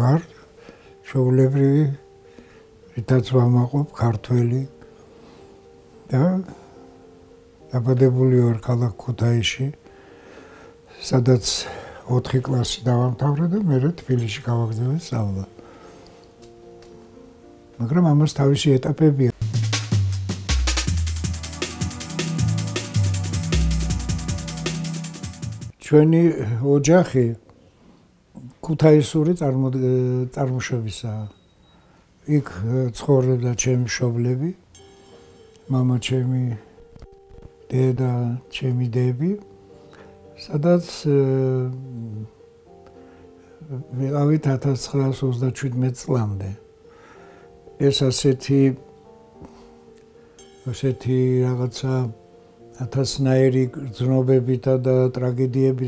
ვარ ჩვეულებრივი რითაც ვამაყობ ქართველი და დაბადებული ვარ ქალაქ ქუთაისში სადაც 4 კლასი დავამთავრე და მერე თბილისში გავაგზავნე სწავლა მაგრამ ამას თავისი ეტაპებია ჩვენი ოჯახი ქუთაისური წარმოშობისაა. იქ ცხოვრობდა ჩემი მშობლები, მამა ჩემი, დედა, ჩემი დები, სადაც ვიყავით 1937 წლამდე. ეს ასეთი რაღაცა ათასნაირი გრძნობებითა და ტრაგედიებით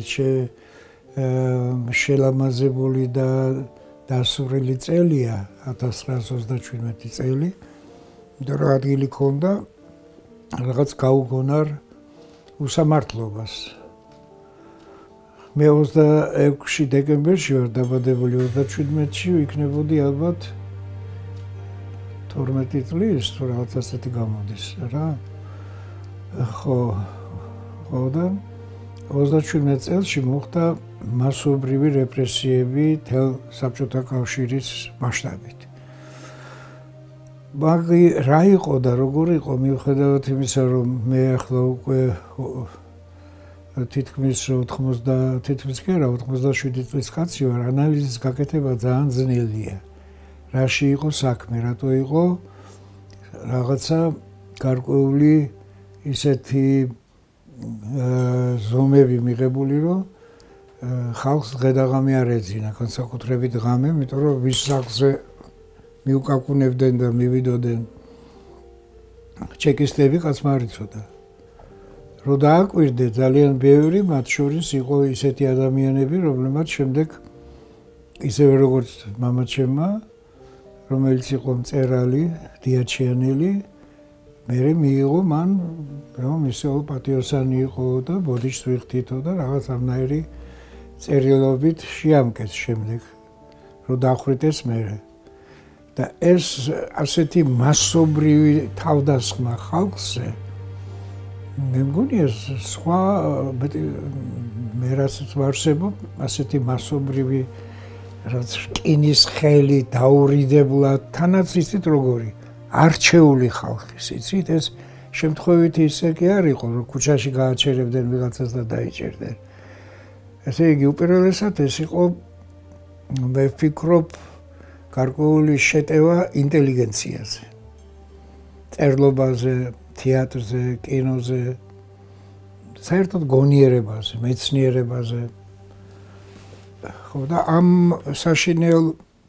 შელამაზებული და დასურილი წელია 1937 წელი, იმიტომ რომ ადგილი ჰქონდა რაღაც გაუგონარ უსამართლობას. მე 26 დეკემბერში ვარ დაბადებული 37-ში ვიქნებოდი ალბათ 12 წლის თუ რაღაც ასეთი გამოდის რა. ხო და 37 წელში მოხდა მასობრივი რეპრესიები თელ საბჭოთა კავშირის მასშტაბით. მაგ რა იყო და როგორ იყო მიუხედავად იმისა, რომ მე ახლა უკვე თითქმის 87 წლის კაცი ვარ, ანალიზის გაკეთება ძალიან ძნელია. რაში იყო საქმე, რატო იყო რაღაცა გარკვეული ისეთი ზომები მიღებული, რომ ხალხს დღე-დაღამე არ ეძინა, განსაკუთრებით ღამე, იმიტომ რომ ვის სახლზე მიუკაკუნებდნენ და მივიდოდნენ ჩეკისტები, კაცმა არ იცოდა. რო დააკვირდე, ძალიან ბევრი მათ შორის იყო ისეთი ადამიანები, რომლებმაც შემდეგ ისევე როგორც მამაჩემმა, რომელიც იყო მწერალი, დიაჩიანელი, მერე მიიღო მან, რომ ისეულ პატიოსანი იყო და ბოდიშს ვიხდითო და რაღაც ამნაირი წერილობით შეამკեց შემდეგ, რომ დახვრიტეს მერე. და ეს ასეთი მასობრივი თავდასხმა ხალხზე, მე მგონი ეს სხვა მე რასაც ვარსებობ, ასეთი მასობრივი რაც რკინის ხელი დაურიდებლად, თანაც იცით როგორი არჩეული ხალხის, იცით, ეს შემთხვევითი ისე კი არ იყო, რომ ქუჩაში გააჩერებდნენ ვიღაცას და დაიჭერდნენ. ესე იგი, უპირველესად ეს იყო, მე ვფიქრობ, გარკვეული შეტევა ინტელიგენციაზე, წერლობაზე, თეატრზე, კინოზე, საერთოდ გონიერებაზე, მეცნიერებაზე. ხო და ამ საშინელ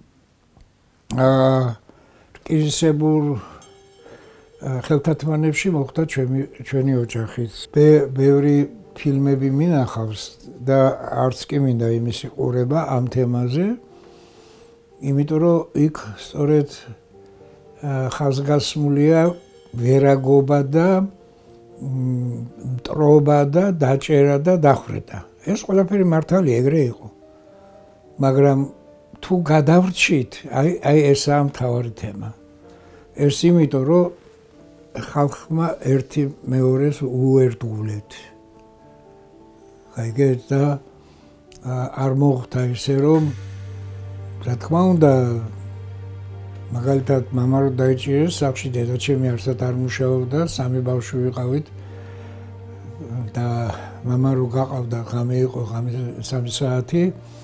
რკინისებურ ხელთათმანებში მოხდა ჩვენი ოჯახიც. ბევრი ფილმები მინახავს და არც კი მინდა იმის ყურება ამ თემაზე, იმიტომ რომ იქ სწორედ ხაზგასმულია ვერაგობა და მტრობა და დაჭერა და დახვრეტა. ეს ყველაფერი მართალია, ეგრე იყო. მაგრამ თუ გადავრჩით, აი ესაა მთავარი თემა. ეს იმიტომ, რომ ხალხმა ერთი მეორეს უერთგულეთ. გაიგეთ და არ მოხდა ისე, რომ რა თქმა უნდა, მაგალითად, მამა რო დაიჭირეს სახლში, დედაჩემი არსად არ მუშაობდა, 3 ბავშვი ვიყავით და მამა რო გაყავდა, ღამე იყო, 3 საათი,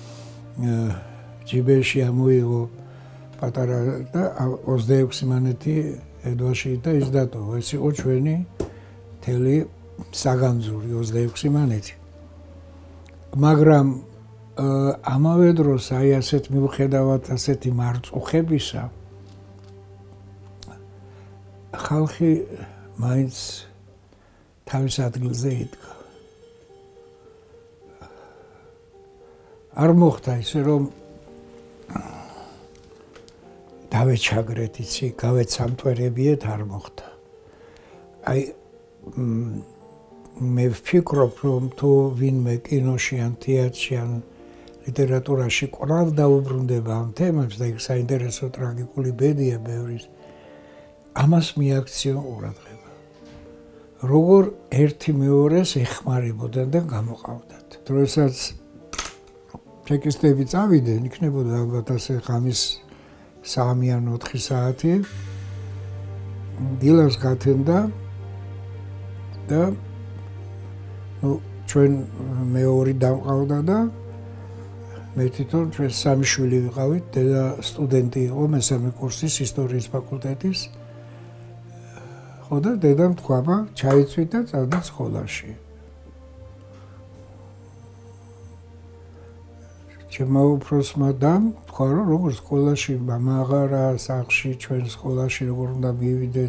ჯიბეში ამოიღო პატარა და 26 მანეთი ედვაში და ის დატოვა. ეს იყო ჩვენი მთელი საგანძური 26 მანეთი. მაგრამ ამავე დროს აი ასეთ მიუხედავად ასეთი მარწუხებისა ხალხი მაინც თავის ადგილზე იდგა. არ მოხდა ისე რომ დავეჩაგრეთ იცი, გავეცამტვერებიეთ, არ მოხდა. აი მე ვფიქრობ, რომ თუ ვინმე კინოში ან თეატრში ან ლიტერატურაში კვლავ დაუბრუნდება ამ თემებს და იქ საინტერესო ტრაგიკული ბედია ბევრის. ამას მიაქციო ყურადღება. როგორ ერთი მეორეს ეხმარებოდნენ და გამოყავდათ. როდესაც ჩეკისტები წავიდნენ, იქნებოდა ალბათ ასე ღამის 3 ან 4 საათი. დილას გათენდა და ჩვენ მეორე დამყავდა და მე თვითონ ჩვენ 3 შვილი ვიყავით, დედა სტუდენტი იყო მესამე კურსის ისტორიის ფაკულტეტის. ხო და დედამ თქვა, ჩაიცვით და წავდით სკოლაში. ჩემმა უფროსმა დამ თქვა, რომ როგორ სკოლაში მაღარა, სახლში ჩვენ სკოლაში როგორ უნდა მივიდეთ.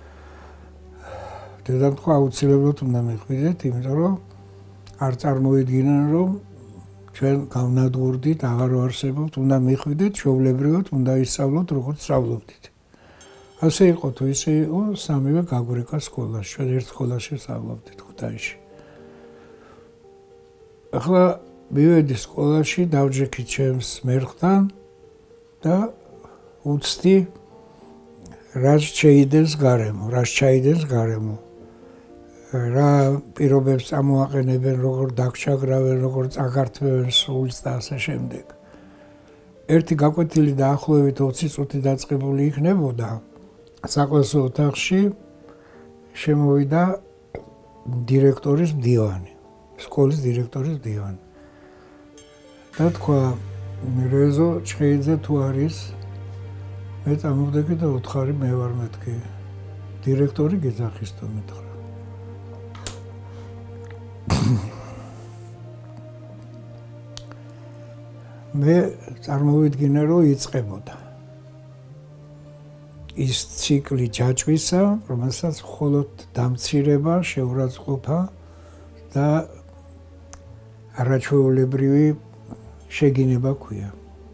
დედამ თქვა, აუცილებლად უნდა მიხვიდეთ, იმიტომ რომ არ წარმოვიდგინან, რომ ჩვენ გავნადგურდით, აღარ ვარსებობთ, უნდა მიხვიდეთ, ჩვეულებრივად უნდა ისწავლოთ, როგორც სწავლობდით. ასე იყო თუ ისე იყო, 3-ვე გაგვრეკა სკოლაში, ჩვენ ერთ სკოლაში სწავლობდით ქუთაისში. ახლა მივედი სკოლაში, დავჯექი ჩემს მერხთან და უცდი რაც შეიდენს გარემო. რა პირობებს წამოაყენებენ, როგორ დაგჩაგრავენ, როგორ წაგართმევენ სულს და ასე შემდეგ. ერთი გაკვეთილი დაახლოებით 20 წუთი დაწყებული იქნებოდა. საკლასო ოთახში შემოვიდა დირექტორის მდივანი, სკოლის დირექტორის მდივანი. და თქვა, რეზო ჩხეიძე თუ არის, მე წამოვდექი და უთხარი მე ვარ მეთქი. დირექტორი გეძახის თუ მითხრა. მე წარმოვიდგინე, რომ იწყებოდა ის ციკლი ჯაჭვისა, რომელსაც მხოლოდ დამცირება, შეურაცხყოფა და არაჩვეულებრივი შეგინება ქვია.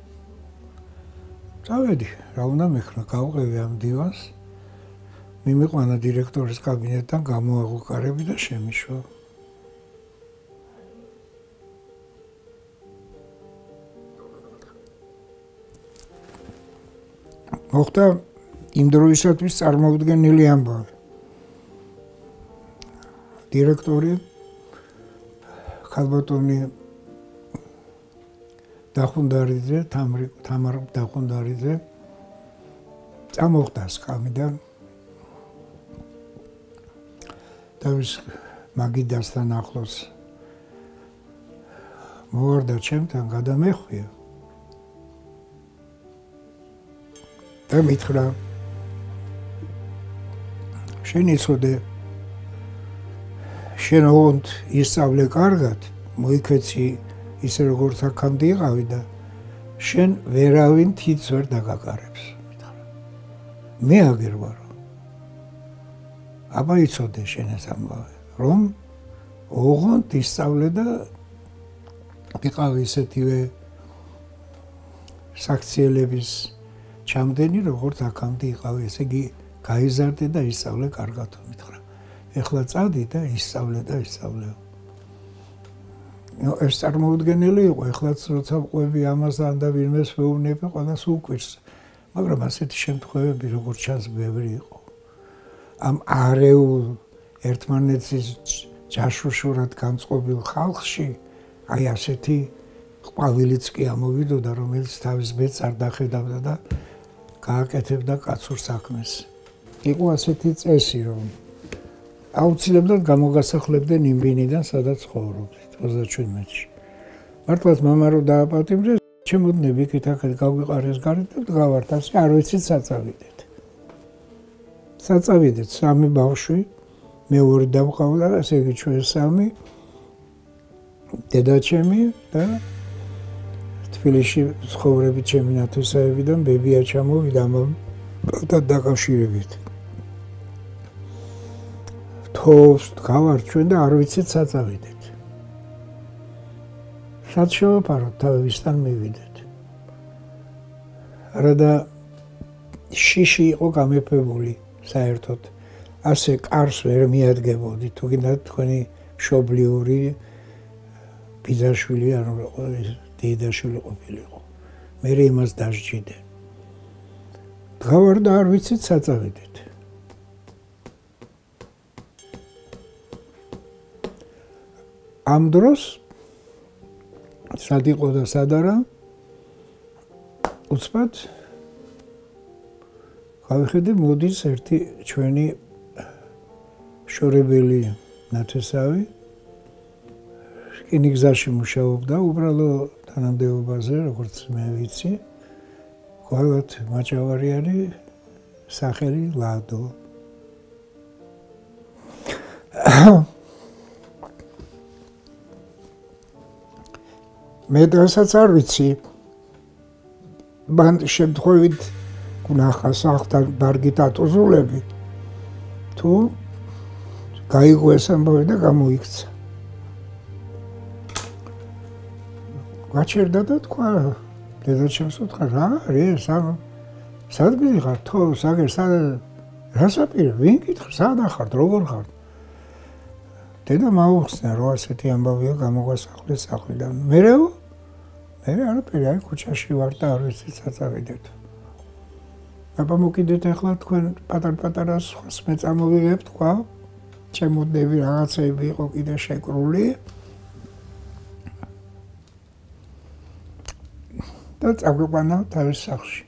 წავედი, რა უნდა მეხნა, გავყევი ამ დივანს, მიმიყვანა დირექტორის კაბინეტთან, გამოაღვყარები და შემიშვა. მოხდა იმ დროისათვის წარმოუდგენელი ამბავი. დირექტორი ქალბატონი დახუნდარიძე, თამარ დახუნდარიძე წამოხდა სკამიდან დავის მაგიდასთან ახლოს მოვარდა ჩემთან, გადამეხვია და მითხრა, შენ იცოდე, შენ ოღონდ ისწავლე კარგად, მოიქეცი ისე როგორც აქამდე იყავი და შენ ვერავინ თითს ვერ დაგაკარებს. მე აგერ ვარო. აბა იცოდე შენ ეს ამბავი, რომ ოღონდ ისწავლე და ვიყავი ისეთივე საქციელების ჩამდენი, როგორც აქამდე იყავი, ესე იგი გაიზარდე და ისწავლე კარგად მითხრა. ეხლა წადი და ისწავლე და ისწავლე. ეს წარმოუდგენელი იყო, ეხლაც როცა ვყვები ამასთან და ვინმეს ვეუბნები, ყველას უკვირს. მაგრამ ასეთი შემთხვევები, როგორც ჩანს, ბევრი იყო. ამ არეულ ერთმანეთის ჯაშუშურად განწყობილ ხალხში, აი ასეთი ყვავილიც კი ამოვიდოდა, რომელიც თავის ბედს არ დახედავდა და გააკეთებდა კაცურ საქმეს. იყო ასეთი წესი, რომ აუცილებლად გამოგასახლებდნენ იმ ბინიდან, სადაც ცხოვრობდით 37-ში. მართლაც მამა რო დააპატიმრეს, ჩემოდნები იქით-აქეთ გავიყარეს გარეთ და გავართ ასე, არ ვიცით საწავიდეთ. საწავიდეთ 3 ბავშვი, მე 2 დავყავდა, ასე იგი ჩვენ 3, დედა ჩემი და თბილისში ცხოვრებით ჩემი ნათესავებიდან ბებია ჩამოვიდა და დაკავშირებით. თოვს გავართ ჩვენ და არ ვიცით საწავიდეთ. სად შევაფაროთ, თავისთან მივიდეთ. რადა შიში იყო გამეფებული საერთოდ. ასე კარს ვერ მიადგებოდი, თუ გინდათ თქვენი მშობლიური ბიძაშვილი, ანუ დეიდაშვილი ყოფილიყო. მე იმას დასჯიდე. დღავარ და არ ვიცით საწავიდეთ. ამ დროს სად იყო და სად არა უცბად გავიხედე მოდის ერთი ჩვენი შორებელი ნათესავი რკინიგზაში მუშაობდა უბრალო თანამდებობაზე როგორც მე ვიცი ყოველთ მაჭავარიანი სახელი ლადო მე დღესაც არ ვიცი მან შემთხვევით გუნახა სახლთან ბარგი დატოზულები თუ გაიგო ეს ამბავი და გამოიქცა გაჩერდა და თქვა დედაჩემს უთხრა რა არის სად მიდიხარ თო საგერ სად რასაპირე ვინ გითხრა სად ახართ როგორ ხართ დედა მაუხსნა რომ ასეთი ამბავია გამოგვასახლეს სახლიდან მე არაფერი აი ქუჩაში ვარ და არ ვიცი საწავიდეთ აბა მოკიდეთ ახლა თქვენ პატარ-პატარა სხვას მე წამოვიღებ თქვა ჩემოდები რაღაცები იყო კიდე შეკრული და წაგვიყვანა თავის სახლში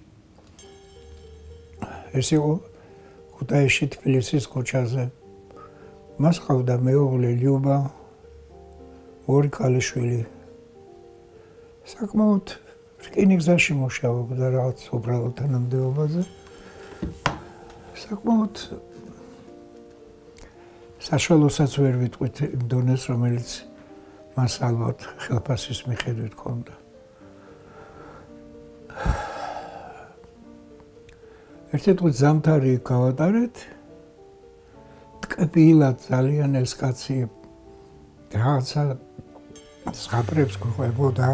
ეს იყო ქუთაისში თბილისის ქუჩაზე მას ყავდა მეუღლე ლიუბა ორი ქალიშვილი საკმაოდ რკინიგზაში მუშაობდა რაღაც უბრალო თანამდებობაზე საკმაოდ საშუალოსაც ვერ ვიტყვით იმ დონეს რომელიც მას ალბათ ხელფასის მიხედვით ჰქონდა ერთი დღე ზამთარი გავატარეთ ტკბილად ძალიან ეს კაცი რაღაცა ზღაპრებს გვყვებოდა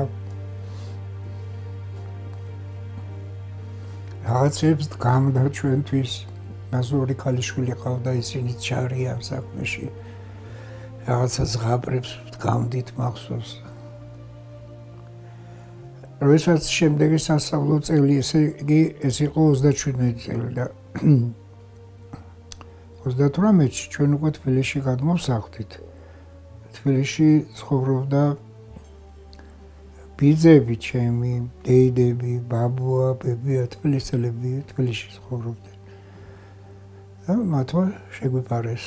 რაღაცებს გამდა ჩვენთვის მასური ქალიშვილი ყავდა ისინი ჩარიან საქმეში რაღაცა ზღაპრებს გამდით მახსოვს როდესაც შემდეგი სასწავლო წელი ეს იყო 37 წელი და 38-ში ჩვენ უკვე თბილისში გადმოვსახლდით თბილისში ცხოვრობდა ბიძები ჩემი დეიდები ბაბუა ბებია თბილისელები თბილისში ცხოვრობდნენ და მათმა შეგვიპარეს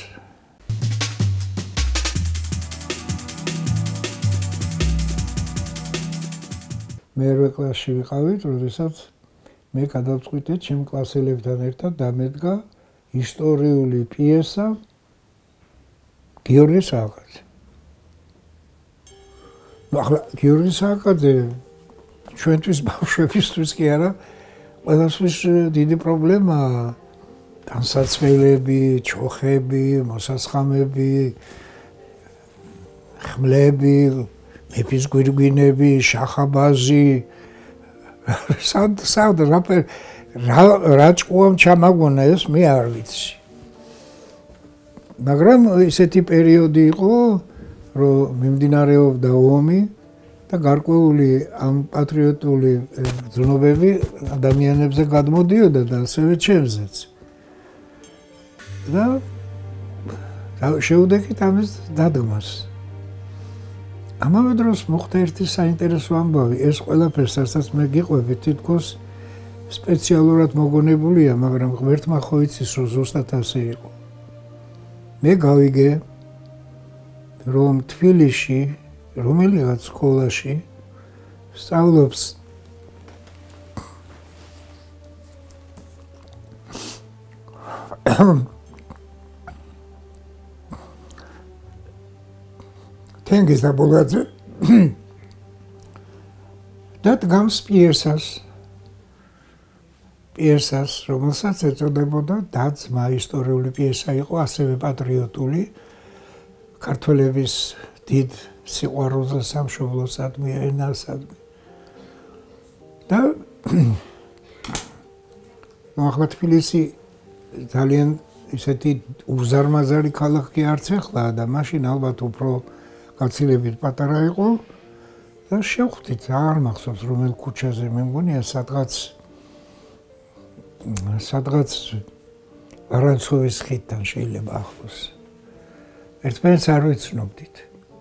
მერვე კლასში ვიყავით როდესაც მე გადავწყვიტე ჩემ კლასელებთან ერთად დამედგა ისტორიული პიესა გიორგი სააკაძე ახლა გიორგი სააკაძე ჩვენთვის ბავშვებისთვის კი არა ყველასთვის დიდი პრობლემაა განსაცმელები, ჩოხები, მოსასხამები, ხმლები, მეფის გვირგვინები, შახაბაზი სად რა ჭკუამ ჩამაგონა ეს მე არ ვიცი მაგრამ ესეთი პერიოდი იყო რომ მიმდინარეობდა ომი და გარკვეული ამ პატრიოტული ძნობები ადამიანებზე გადმოდიოდა და ასევე ჩემზეც და შევდექით ამის დადგმას ამავე დროს მოხდა ერთი საინტერესო ამბავი ეს ყველაფერს რასაც მე გიყვებით თითქოს სპეციალურად მოგონებულია მაგრამ ღმერთმა ხო იცის რომ ზუსტად ასე იყო მე გავიგე რომ თბილისში რომელიღაც სკოლაში სწავლობს თენგიზ დაბოლაძე და დგამს პიესას რომელსაც ეწოდებოდა დაძმა ისტორიული პიესა იყო ასევე პატრიოტული ქართველების დიდ სიყვარულზე სამშობლოსადმი ენასადმი და ახლა თბილისი ძალიან ისეთი უზარმაზარი ქალაქი არც ეხლა და მაშინ ალბათ უფრო გაცილებით პატარა იყო და შევხვდით, არ მახსოვს რომელ ქუჩაზე, მე მგონია სადღაც ვარანცხოვის ხიდთან შეიძლება ახლოს. ერთმანეთს არ ვიცნობდით.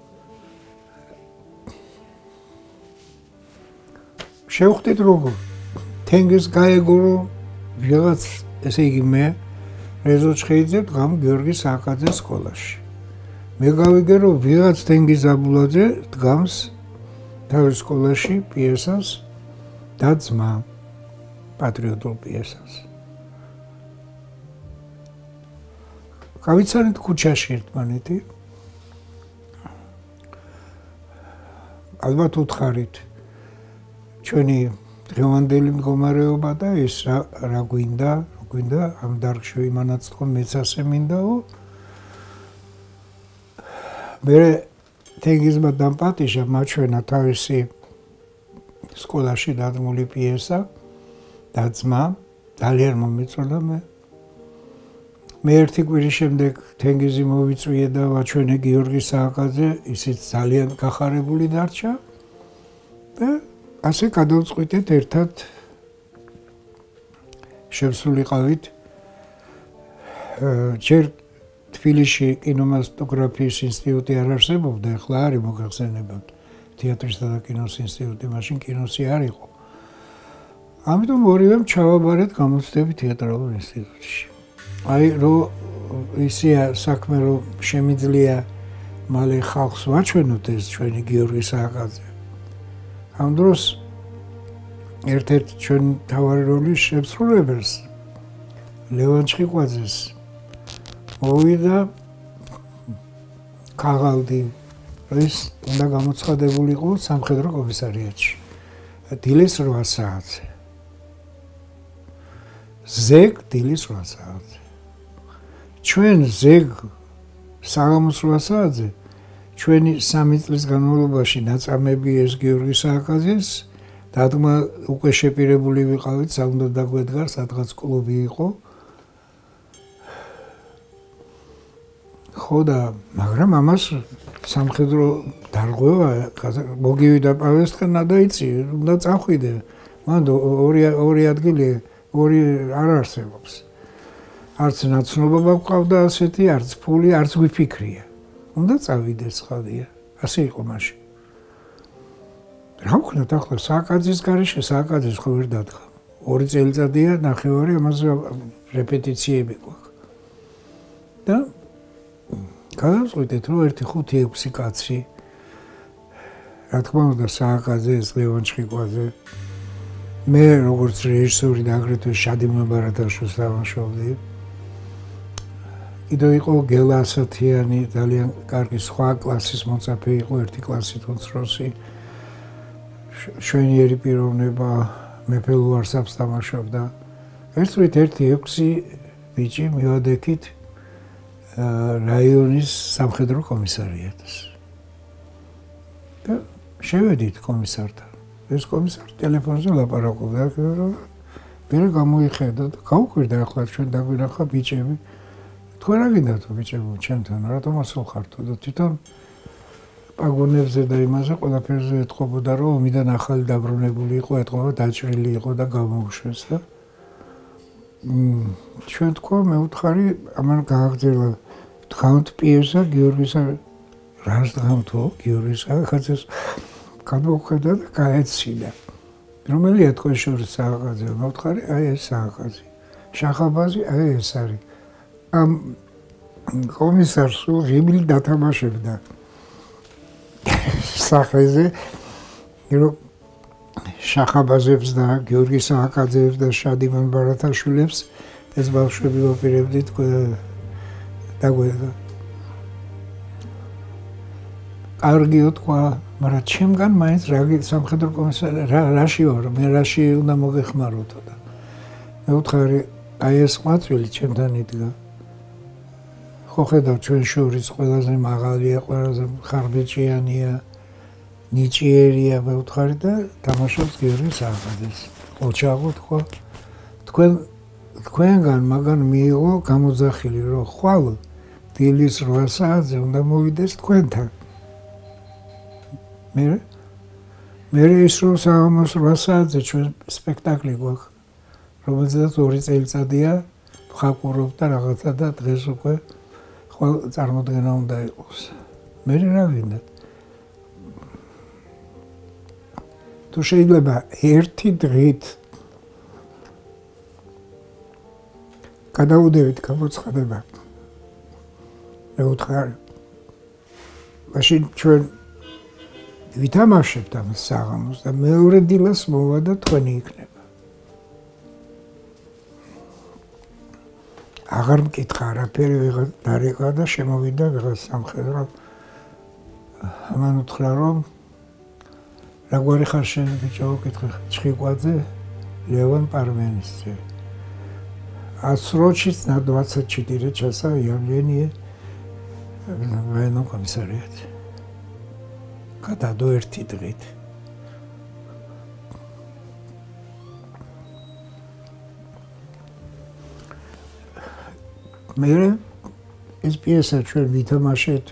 შევხვდით როგორ თენგის გაეგო რომ ვიღაც ესე იგი მე რეზოჩხეიძე დგამ გიორგი სააკაძის სკოლაში. მე გავიგე რომ ვიღაც თენგიზ აბულაძე დგამს თავის სკოლაში პიესას და ძმა პატრიოტულ პიესას. გავიცანით ქუჩაში ერთმანეთი. ალბათ უთხარით ჩვენი დღევანდელი მდგომარეობა და ის რა გვინდა ამ დარგში იმანაც თქო მეც ასე მინდაო. მე თენგიზმა დამპატიჟა მაჩვენა თავისი სკოლაში დადგმული პიესა და ძმა ძალიან მომეწონა მე ერთი კვირის შემდეგ თენგიზი მოვიწვიე და ვაჩვენე გიორგი სააკაძე, ისიც ძალიან გახარებული დარჩა და ასე გადავწყვიტეთ ერთად შევსულიყავით ჯერ თბილისში კინომატოგრაფიის ინსტიტუტი არ არსებობდა, ახლა არის მოგახსენებათ თეატრისა და კინოს ინსტიტუტი, მაშინ კინოსი არ იყო. ამიტომ ორივემ ჩავაბარეთ გამოცდები თეატრალურ ინსტიტუტში. აი რომ ისეა საქმე რომ შემიძლია მალე ხალხს ვაჩვენოთ ეს ჩვენი გიორგი სააკაძე. ამ დროს ერთ-ერთ ჩვენ თავარი როლის შემსრულებელს ლევან ჩხიკვაძეს მოვიდა ქაღალდი, ის უნდა გამოცხადებულიყო სამხედრო კომისარიატში. დილის 8 საათზე. ზეგ დილის 8 საათზე. ჩვენ ზეგ საღამოს 8 საათზე ჩვენი 3 წლის განმავლობაში ნაწამები ეს გიორგი სააკაძეს დადგმა უკვე შეპირებული ვიყავით, საუნდო დაგვედგარ, სადღაც კლუბი იყო. ხო და მაგრამ ამას სამხედრო დარღვევა მოგივიდა პავესთან და იცი, უნდა წახვიდე. მან ორი ადგილი ორი არ არსებობს. არც ნაცნობა გვყავდა ასეთი, არც ფული, არც გვიფიქრია. უნდა წავიდეს ხალხია. ასე იყო მაშინ. რა ვქნათ ახლა სააკაძის გარეშე, სააკაძის ხო ვერ დადგა. 2 წელიწადია ნახევარი ამაზე რეპეტიციები გვაქვს. და გადავწყვიტეთ რომ 1-5-6 კაცი რა თქმა უნდა სააკაძეს, ლევან ჩხიკვაძე, მე როგორც რეჟისორი და აგრეთვე შადიმონ ბარათაშვილს თამაშობდი. კიდევ იყო გელა ასათიანი, ძალიან კარგი სხვა კლასის მოწაფე იყო, ერთი კლასით უცროსი. შვენიერი პიროვნება, მეფე ლუარსაბს თამაშობდა. ერთვით 1-6 ბიჭი მივადექით რაიონის სამხედრო კომისარიატს. და შევედით კომისართან. ეს კომისარი ტელეფონზე ლაპარაკობდა, რომ მე გამოიხედა და გავუკვირდა ახლა ჩვენ დაგვინახა ბიჭები. თქვენ რა გინდათ ბიჭებო ჩემთან, რატომ ასულ ხართო და თვითონ პაგონებზე და იმაზე ყველაფერზე ეთყობოდა, რომ ომიდან ახალი დაბრუნებული იყო, ეთყობა დაჭრილი იყო და გამოუშვეს და ჩვენ თქვა მე ვთხარი ამან გააგრძელა დგამთ პიესა გიორგის რას დგამთო გიორგის სააკაძეს გადმოხედა და გაეცინა. რომელია თქვენ შორის სააკაძე? მე ვთხარი აი ეს სააკაძე. შახაბაზი აი ეს არის. ამ კომისარს ღიმილი დათამაშებდა სახეზე, რომ შახაბაზებს და გიორგი სააკაძეებს და შადიმონ ბარათაშვილებს ეს ბავშვები ვაპირებდით დაგვედგა. კარგიო თქვა, მაგრამ ჩემგან მაინც სამხედრო კომისარი რაში ვარ, მე რაში უნდა მოგეხმაროთო და მე ვთხარი აი ეს ყვაწვილი ჩემთან იდგა. ხო ხედავ ჩვენ შორის ყველაზე მაღალია, ყველაზე ხარბეჭიანია, ნიჭიერია, მე ვთხარი და თამაშობს გიორგი სააკაძეს. ოჩაღო თქვა, თქვენგან მაგან მიიღო გამოძახილი, რომ ხვალ დილის 8 საათზე უნდა მოვიდეს თქვენთან. მე მე ის რომ საღამოს 8 საათზე ჩვენ სპექტაკლი გვაქვს, რომელზეც 2 წელიწადია ვხაკურობ და რაღაცა და დღეს უკვე ყოველ წარმოდგენა უნდა იყოს. მე რა გინდათ? თუ შეიძლება ერთი დღით გადაუდევით გამოცხადება. მე ვუთხარ, მაშინ ჩვენ ვითამაშებთ ამ საღამოს და მეორე დილას მოვა და თქვენი იქნება. აღარ მკითხა არაფერი, ვიღაც დარეკა და შემოვიდა ვიღაც სამხედრო. ამან უთხრა რომ რაგვარი ხარ შენ ბიჭო, კითხე ჩხიკვაძე, ლევან პარმენისძე. Отсрочить на 24 часа явление в военном комиссариате. Когда до ერთი დღით. მე ეს პიესა ჩვენ ვითამაშეთ.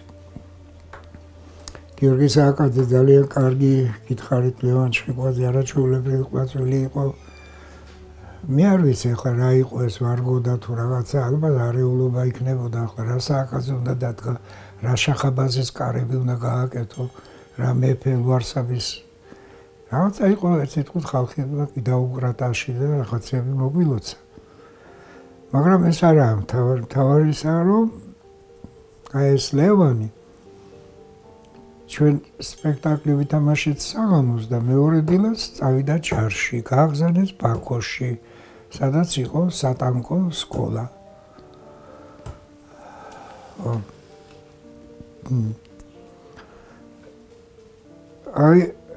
გიორგი სააკაძე ძალიან კარგი გითხარით, ლევან ჩხიკვაძე არაჩვეულებრივი ყვაწვილი იყო. მე არ ვიცი ახლა რა იყო ეს ვარგოდა თუ რაღაცა, ალბათ არეულობა იქნებოდა, ახლა რა სააკაძე უნდა დადგა, რა შახაბაზის კარები უნდა გააკეთო, რა მეფე ლუარსაბის რაღაცა იყო, ერთ სიტყვით ხალხი დაუგრა ტაში და რაღაცები მოგვილოცა. მაგრამ ეს არაა მთავარი ისაა, რომ აი ეს ლევანი ჩვენ სპექტაკლი ვითამაშეთ საღამოს და მეორე დილას წავიდა ჩარში, გააგზავნეს ბაქოში, სადაც იყო სატანკო სკოლა. აი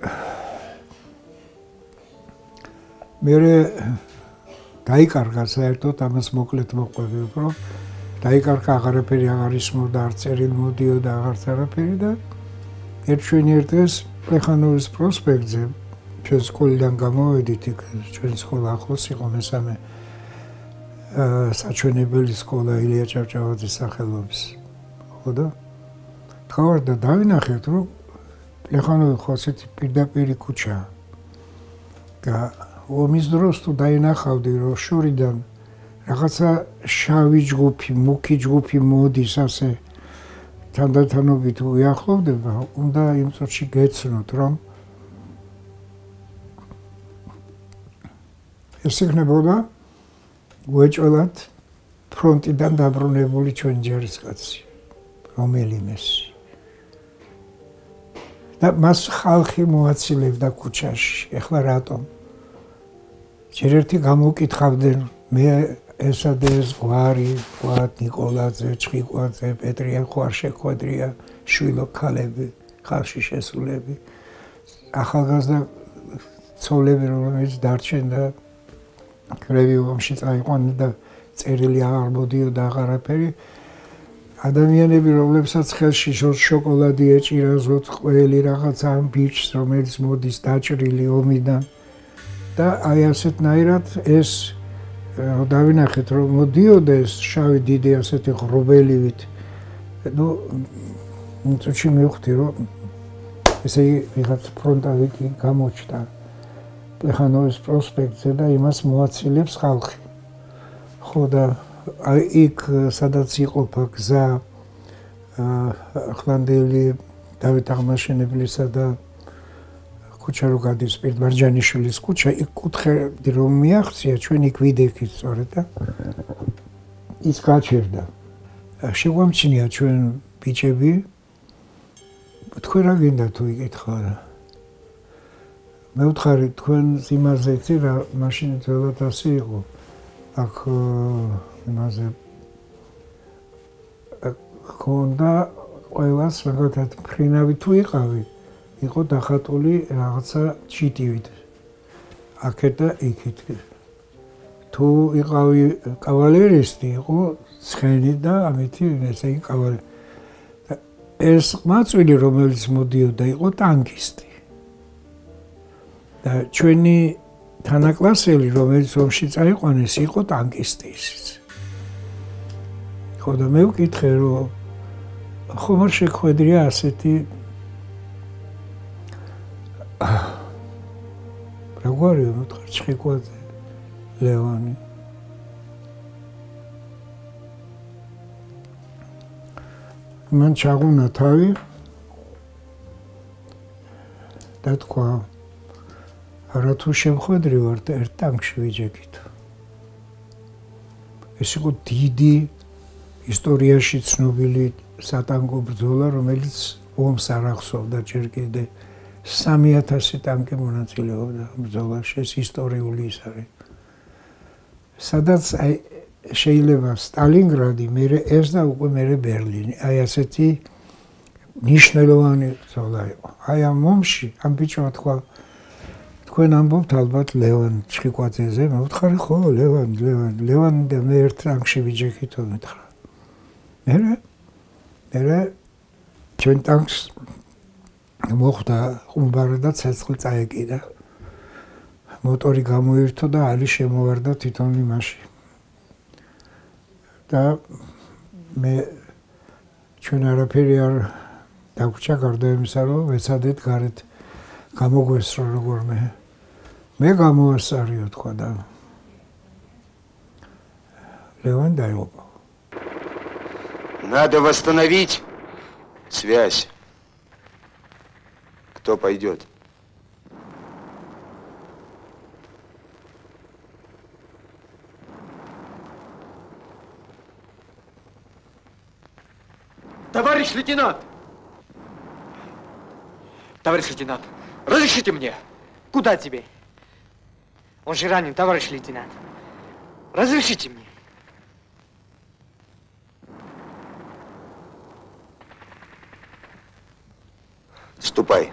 მე დაიკარგა საერთოდ ამას მოკლედ მოყვები, უფრო დაიკარგა აღარაფერი აღარ ისმოდა, არც წერილი მოდიოდა აღარც არაფერი და ერთ დღეს პლეხანოვის პროსპექტზე ჩვენ სკოლიდან გამოვედით, იქ ჩვენი სკოლა ახლოს იყო მესამე საჩვენებელი სკოლა ილია ჭავჭავაძის სახელობის. ხო და თქვა და დავინახეთ, რომ პლეხანოვი ხო ასეთი პირდაპირი ქუჩაა. და ომის დროს თუ დაინახავდი, რომ შორიდან რაღაცა შავი ჯგუფი, მუქი ჯგუფი მოდის ასე თანდათანობით უახლოვდება, უნდა იმ წუთში გეცნოთ, რომ ეს იქნებოდა უეჭველად ფრონტიდან დაბრუნებული ჩვენი ჯარისკაცი, რომელიმესი. და მას ხალხი მოაცილებდა ქუჩაში. ეხლა რატომ? ჯერ ერთი გამოვკითხავდნენ, მე ესა და ეს გვარი, ვარ ნიკოლაძე, ჩხიკვაძე, პეტრიან ხო არ შეხვედრია, შვილო ქალები, ხალხში შესულები, ახალგაზრდა ცოლები, რომელიც დარჩენ და კრევი ომში წაიყვანენ და წერილი აღარ მოდიოდა აღარაფერი. ადამიანები, რომლებსაც ხელში შოკოლადი ეჭირა, ზოთყველი რაღაცა ამ ბიჭს, რომელიც მოდის დაჭრილი ომიდან და აი ასეთნაირად ეს დავინახეთ, რომ მოდიოდა ეს შავი დიდი ასეთი ღრუბელივით. ნუ წუთში მივხვდი, რომ ესე იგი ვიღაც ფრონტავიკი გამოჩნდა პლეხანოვის პროსპექტზე და იმას მოაცილებს ხალხი. ხო და აი იქ სადაც იყოფა გზა ახლანდელი დავით აღმაშენებლისა და ქუჩა რო გადის პირდმარჯანიშვილის ქუჩა, იქ კუთხედი რომ მიაღწია, ჩვენ იქ ვიდექით სწორედ და ის გაჩერდა. შეგვამჩნია ჩვენ ბიჭები, თქვენ რა გინდა თუ იკითხავთ? მე ვთხარი თქვენ იმაზე იცი რა, მაშინ ძველად ასე იყო. აქ იმაზე ქონდა ყველას მაგათად ფრინავი თუ იყავი, იყო დახატული რაღაცა ჩიტივით. აქეთ და იქით. თუ იყავი კავალერისტი, იყო ცხენი და ამითი ესე იგი კავალერი. ეს ყმაწვილი, რომელიც მოდიოდა, იყო ტანკისტი. და ჩვენი თანაკლასელი, რომელიც ომში წაიყვანეს, იყო ტანკისტი ისიც. ხო და მე ვკითხე, რომ ხომ არ შეხვედრია ასეთი ჩხიკვაძე, ლევანი. მან ჩაგუნა თავი და თქვა არა თუ შემხვედრი ვარ და ერთ ტანკში ვიჯექით. ეს იყო დიდი ისტორიაში ცნობილი სატანკო ბრძოლა, რომელიც ომს არ ახსოვდა ჯერ კიდე 3000 ტანკი მონაწილეობდა ბრძოლაში, ეს ისტორიული ის არის. სადაც შეიძლება სტალინგრადი, მერე ეს და უკვე მერე ბერლინი, აი ასეთი ნიშნულოვანი ბრძოლა იყო. აი ამ ომში, ამ ბიჭმა თქვა თქვენ ამბობთ ალბათ ლევან ჩხიკვაძეზე, მე ვთხარი ხო, ლევანი და მე ერთ ტანკში ვიჯექითო მითხრა. მერე ჩვენ ტანკს მოხვდა ყუმბარა და ცეცხლი წაეკიდა. მოტორი გამოირთო და ალი შემოვარდა თვითონ იმაში. და მე ჩვენ არაფერი არ დაგვრჩა გარდა იმისა, რომ ვეცადეთ გარეთ გამოგვესრო როგორმე. მე გამოასწარიო თქვა და ლევან დაიღუპა. Надо восстановить связь. Кто пойдет? Товарищ лейтенант! Товарищ лейтенант, разрешите мне? Куда тебе? Он же ранен, товарищ лейтенант. Разрешите мне? Ступай.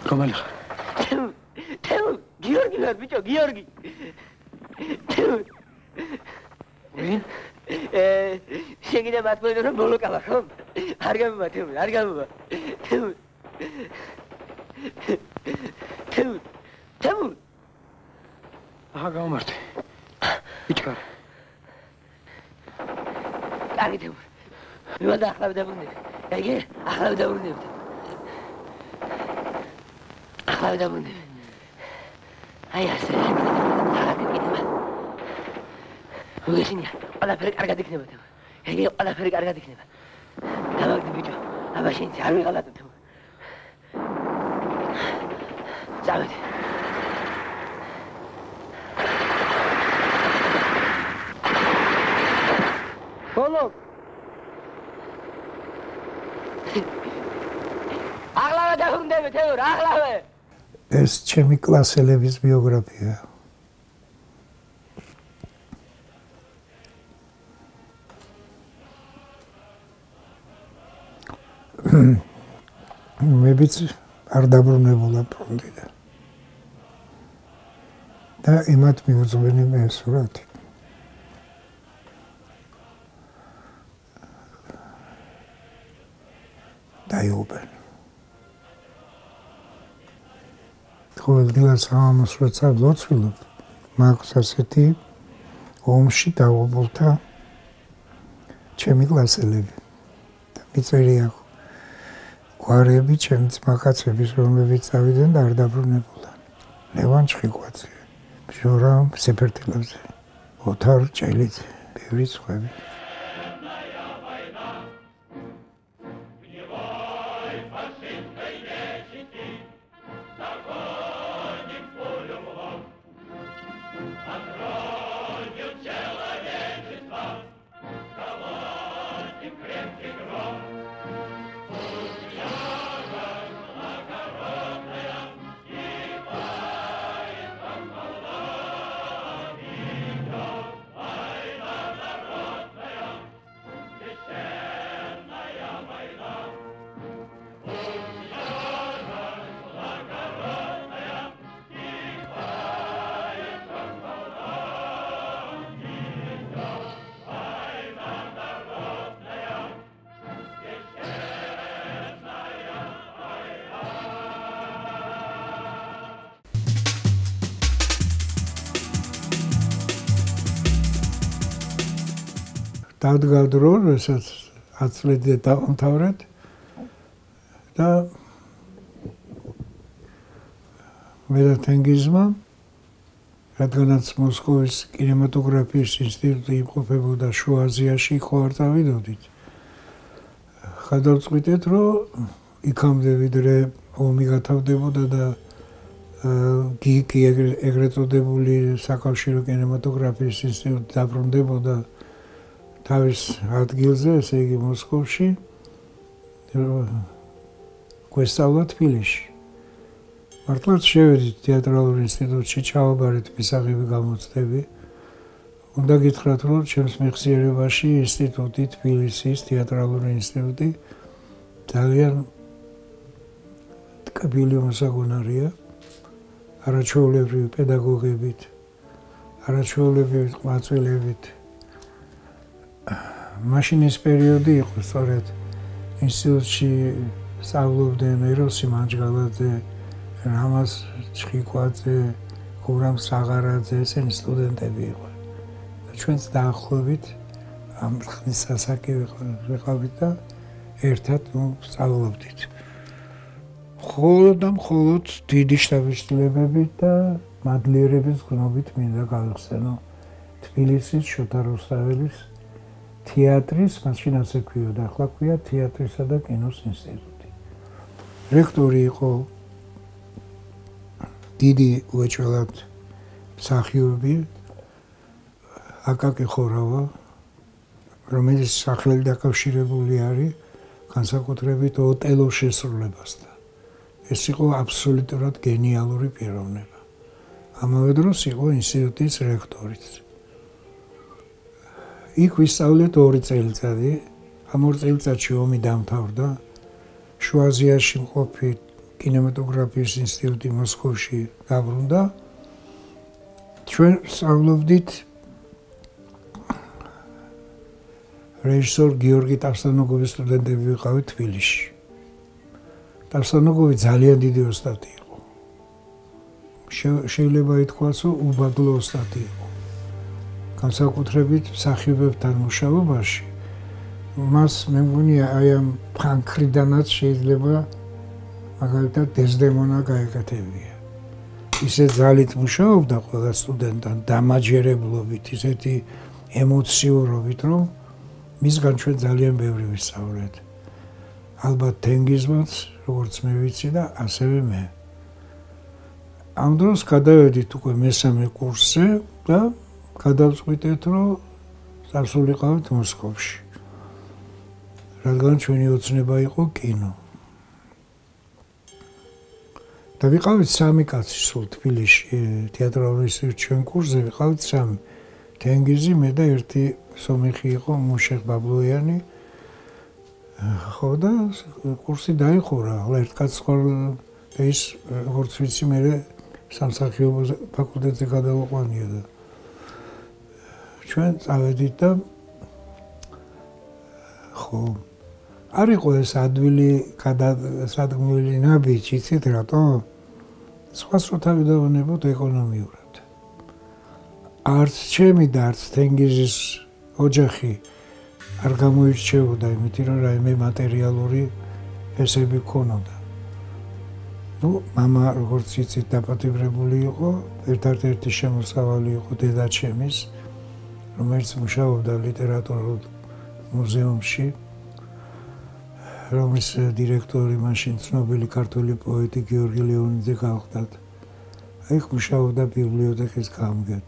რომელი თემურ, გიორგი ვარ, ბიჭო, გიორგი. თემურ. ვინ? შეგიძლია მათმოდო რომ მოლოკავა, ხო? არ გამომვა, თემურ, არ გამომვა. თემურ. თემურ. აჰა, გამომართე. იჩქარ. კარგი თემურ. მე ვარ და ახლა დავბრუნდები. გაიგე? ახლა დავბრუნდები. ახლა დავბრუნდები. აი ასე. აღარ უგეშინია, ყველაფერი კარგად იქნება თემურ. ეგ ყველაფერი კარგად იქნება. დავაგდი ბიჭო, აბა შენ არ ვიღალატო თემურ. წავედი. ბოლო. აღლავე დავრუნდები თემურ, აღლავე. ეს ჩემი კლასელების ბიოგრაფია. მეც არ დაბრუნებულა ფრონტიდან. და იმათ მიუძღვენი მე სურათი. დაიუბენ. ყოველდღიურად სამამულოს როცა ლოცვილობ, მაქვს ასეთი ომში დაღუპულთა ჩემი კლასელები. და მიწერია გვარები ჩემი ძმაკაცების, რომლებიც წავიდნენ და არ დაბრუნებულან. ლევან ჩხიკვაძე, ჟორა სეფერტილოზე, ოთარ ჭელიძე, ბევრი სხვები. დადგა დრო, როდესაც 10 წლით დავამთავრეთ და მე და თენგიზმა, რადგანაც მოსკოვის კინემატოგრაფიის ინსტიტუტი იმყოფებოდა შუა აზიაში, ხო არ წავიდოდით. გადავწყვიტეთ, რომ იქამდე ვიდრე ომი გათავდებოდა და გიკი ეგრეთ წოდებული საკავშირო კინემატოგრაფიის ინსტიტუტი დაბრუნდებოდა თავის ადგილზე, ესე იგი მოსკოვში, გვესწავლა თბილისში. მართლაც შევედით თეატრალურ ინსტიტუტში, ჩავაბარეთ მისაღები გამოცდები. უნდა გითხრათ, რომ ჩემს მეხსიერებაში ინსტიტუტი, თბილისის თეატრალური ინსტიტუტი ძალიან ტკბილი მოსაგონარია, არაჩვეულებრივი პედაგოგებით, არაჩვეულებრივი ყმაწვილებით. მაშინ ეს პერიოდი იყო, სწორედ ინსტიტუტში სწავლობდნენ ეროსი მანჯგალაძე, რამაზ ჩხიკვაძე, გურამ საღარაძე, ესენი სტუდენტები იყვნენ. და ჩვენც დაახლოებით ამ ხნის ასაკი ვიყავით და ერთად სწავლობდით. მხოლოდ და მხოლოდ დიდი შთაბეჭდილებებით და მადლიერების გნობით მინდა გავიხსენო თბილისის შოთა რუსთაველის თეატრის, მაშინ ასე ქვიოდა, ახლა ქვია თეატრისა და კინოს ინსტიტუტი. რექტორი იყო დიდი უეჭველად მსახიობი აკაკი ხორავა, რომელიც სახელი დაკავშირებული არის განსაკუთრებით ოტელოს შესრულებასთან. ეს იყო აბსოლუტურად გენიალური პიროვნება. ამავე დროს იყო ინსტიტუტის რექტორიც. იქ ვისწავლეთ 2 წელიწადი. ამ 2 წელიწადში ომი დამთავრდა. შუა აზიაში მყოფი კინემატოგრაფიის ინსტიტუტი მოსკოვში დაბრუნდა. ჩვენ სწავლობდით რეჟისორ გიორგი ტარსანოგოვის სტუდენტები ვიყავით თბილისში. ტარსანოგოვი ძალიან დიდი ოსტატი იყო. შეიძლება ითქვას, რომ უბადლო ოსტატი იყო. განსაკუთრებით მსახიობებთან მუშაობაში მას მე მგონია აი ამ ფანქრიდანაც შეიძლება მაგალითად დეზდემონა გაეკეთებია. ისე ძალით მუშაობდა ყველა სტუდენტთან დამაჯერებლობით, ისეთი ემოციურობით, რომ მისგან ჩვენ ძალიან ბევრი ვისწავლეთ. ალბათ თენგიზმაც, როგორც მე ვიცი და ასევე მე. ამ დროს გადავედით უკვე მესამე კურსზე და გადავწყვიტეთ, რომ წავსულიყავით მოსკოვში. რადგან ჩვენი ოცნება იყო კინო. და ვიყავით 3 კაცი სულ თბილისში, თეატრალური ინსტიტუტში ჩვენ კურსზე ვიყავით 3. თენგიზი, მე და ერთი სომეხი იყო, მუშეხ ბაბლოიანი. ხო და კურსი დაიხურა, ახლა ერთ კაცს ხარ და ის როგორც ვიცი, მე სამსახიობო ფაკულტეტზე გადავაყვანია და ჩვენ წავედით და ხო არ იყო ეს ადვილი გადასადგმული ნაბიჯი, იცით რატო? სხვას რო თავი დავანებოთ ეკონომიურად. არც ჩემი და არც თენგიზის ოჯახი არ გამოირჩეოდა იმით, რომ რაიმე მატერიალური ფესები ქონოდა. ნუ მამა როგორც იცით დაპატიმრებული იყო, ერთ-ერთი შემოსავალი იყო დედაჩემის, რომელიც მუშაობდა ლიტერატურულ მუზეუმში, რომლის დირექტორი მაშინ ცნობილი ქართული პოეტი გიორგი ლეონიძე გავხდათ. აი მუშაობდა ბიბლიოთეკის გამგედ.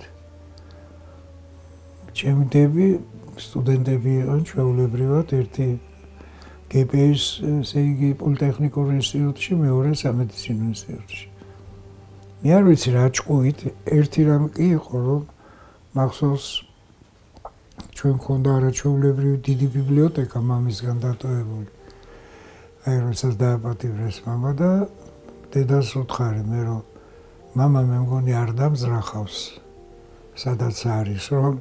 ჩემი დები სტუდენტები იყვნენ ჩვეულებრივად, ერთი გპ-ის, ესე იგი პოლიტექნიკურ ინსტიტუტში, მეორე სამედიცინო ინსტიტუტში. მე არ ვიცი რა ჭკუით, ერთი რამ კი იყო, რომ მახსოვს ჩვენ მქონდა არაჩვეულებრივი დიდი ბიბლიოთეკა მამისგან დატოვებული. აი როდესაც დააპატიმრეს მამა და დედას უთხარი მე, რომ მამა მე მგონი არ დამძრახავს, სადაც არის, რომ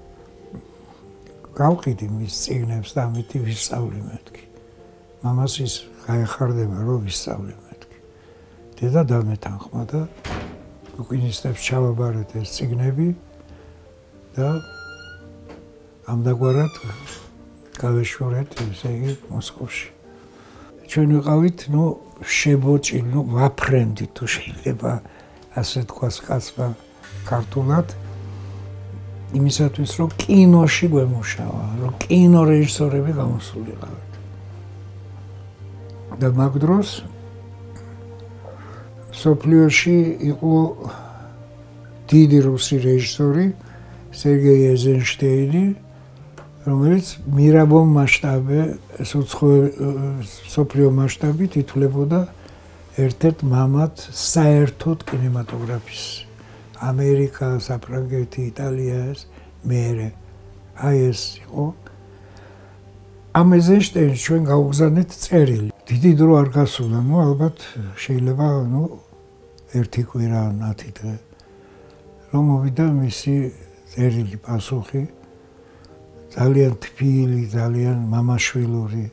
გავყიდი მის წიგნებს და ამითი ვისწავლი მეთქი. მამას ის გაეხარდება, რომ ვისწავლი მეთქი. დედა დამეთანხმა და უკინისტებს ჩავაბარეთ ეს წიგნები და ამდაგვარად გავეშორეთ, ესე იგი, მოსკოვში. ჩვენ ვიყავით, ნუ შებოჭი, ნუ ვაფრენდი თუ შეიძლება ასე თქვას კაცმა ქართულად. იმისათვის, რომ კინოში გვემუშავა, რომ კინორეჟისორები გამოსულიყავით. და მაგ დროს მსოფლიოში იყო დიდი რუსი რეჟისორი სერგეი ეიზენშტეინი, რომელიც მირაბომ მასშტაბზე, მსოფლიო მასშტაბით ითვლებოდა ერთ-ერთ მამად საერთოდ კინემატოგრაფის. ამერიკა, საფრანგეთი, იტალია ეს მერე. აი ეს იყო. ამ ეიზენშტეინს ჩვენ გავგზავნეთ წერილი. დიდი დრო არ გასულა, ნუ ალბათ შეიძლება, ნუ ერთი კვირა, 10 დღე. რომ მოვიდა მისი წერილი პასუხი. ძალიან თბილი, ძალიან მამაშვილური.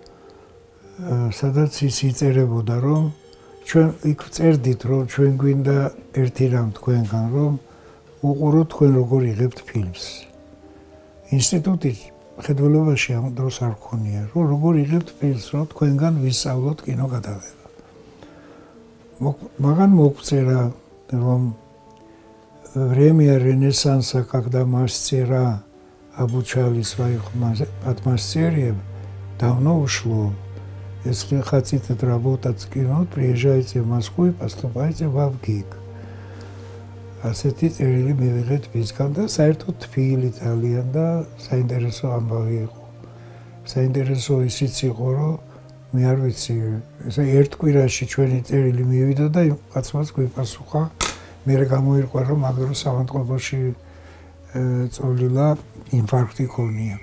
სადაც ის იწერებოდა, რომ ჩვენ იქ წერდით, რომ ჩვენ გვინდა ერთი რამ თქვენგან, რომ უყუროთ თქვენ როგორ იღებთ ფილმს. ინსტიტუტის მხედველობაში ამ დროს არ ქონია, რომ როგორ იღებთ ფილმს, რომ თქვენგან ვისწავლოთ კინო გადაღება. მაგან მოგწერა, რომ время ренессанса, когда мастера обучали своих подмастерьев, давно ушло. Если хотите работать в кино, приезжайте в Москву и поступайте в АВГИК. ასეთი წერილი მივიღეთ მისგან და საერთოდ თბილი ძალიან და საინტერესო ამბავი იყო. საინტერესო ისიც იყო, რომ მე არ ვიცი, ესე ერთ კვირაში ჩვენი წერილი მივიდა და იმ კაცმაც გვიპასუხა, მე გამოირკვა, რომ მაგ დროს ავადმყოფოში წოლილა ინფარქტი ქონია.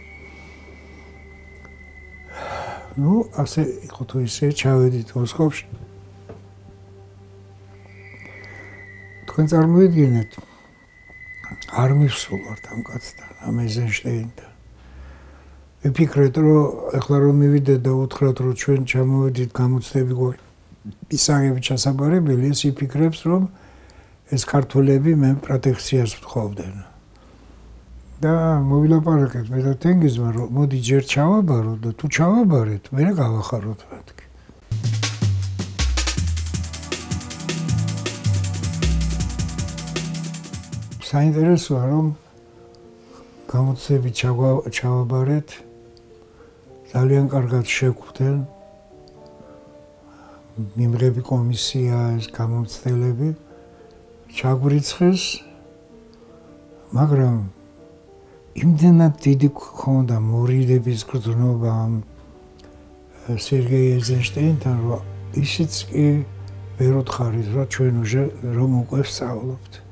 ნუ ასე იყო თუ ისე ჩავედით მოსკოვში თქვენ წარმოიდგინეთ, არ მივსულვართ ამ კაცთან, ამ ეიზენშტეინთან. ვიფიქრეთ, რომ ეხლა რომ მივიდეთ და უთხრათ, რომ ჩვენ ჩამოვედით გამოცდები ისაღები ჩასაბარებელი, ეს იფიქრებს, რომ ეს ქართველები მე პროტექციას ვთხოვდნენ. და მოვილაპარაკეთ მე და თენგიზმა, რომ მოდი ჯერ ჩავაბაროთ და თუ ჩავაბარეთ, მე გავახაროთ მათი. საინტერესოა, რომ გამოცდები ჩავაბარეთ, ძალიან კარგად შეგვხვდნენ მიმღები კომისია, ეს გამოცდელები ჩაგვრიცხეს, მაგრამ იმდენად დიდი ქონდა მორიდების გრძნობა ამ სერგეი ეიზენშტეინთან, რომ ისიც კი ვერ უთხარით, რომ ჩვენ რომ უკვე ვსწავლობთ.